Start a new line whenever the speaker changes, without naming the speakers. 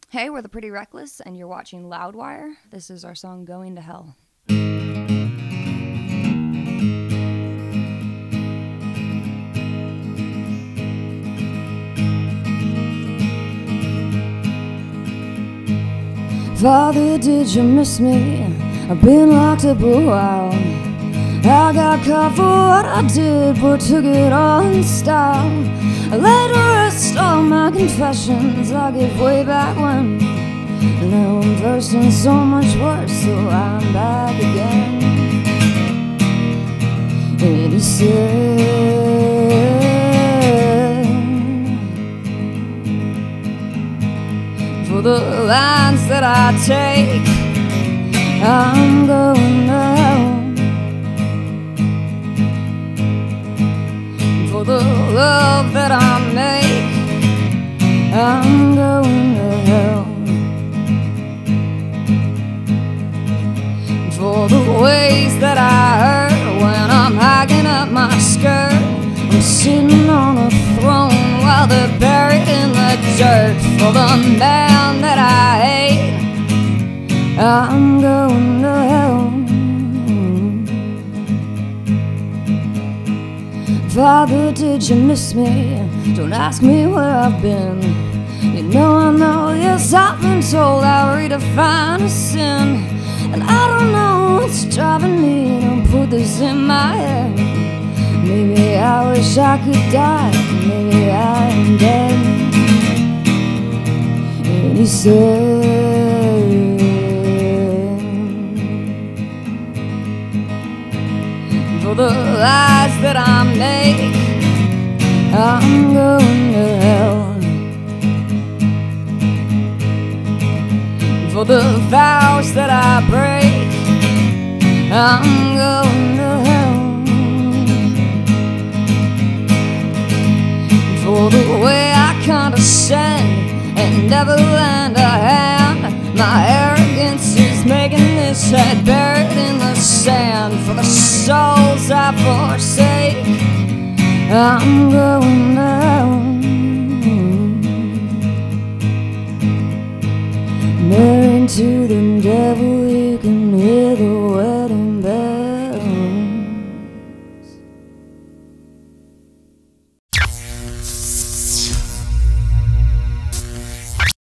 Hey, we're the Pretty Reckless, and you're watching Loudwire. This is our song, Going to Hell. Father, did you miss me? I've been locked up a while. I got caught for what I did, but took it all in style. I laid to rest all my confessions I gave way back when. Now I'm versed in so much worse, so I'm back again. And he said, for the lines that I take, I'm going to hell. For the love that I make, I'm going to hell. For the ways that I hurt when I'm hiking up my skirt, I'm sitting on a throne while they're buried in the dirt. For the man that I hate, I'm going to hell. Father, did you miss me? Don't ask me where I've been. You know I know, yes, I've been told I redefine a sin. And I don't know what's driving me to put this in my head. Maybe I wish I could die, maybe I am dead. And he said, for the lies that I make, I'm going to hell. For the vows that I break, I'm going to hell. For the way I condescend and never lend a hand, my arrogance is making this head buried in the sand. For the souls I forsake, I'm going to hell. Married to the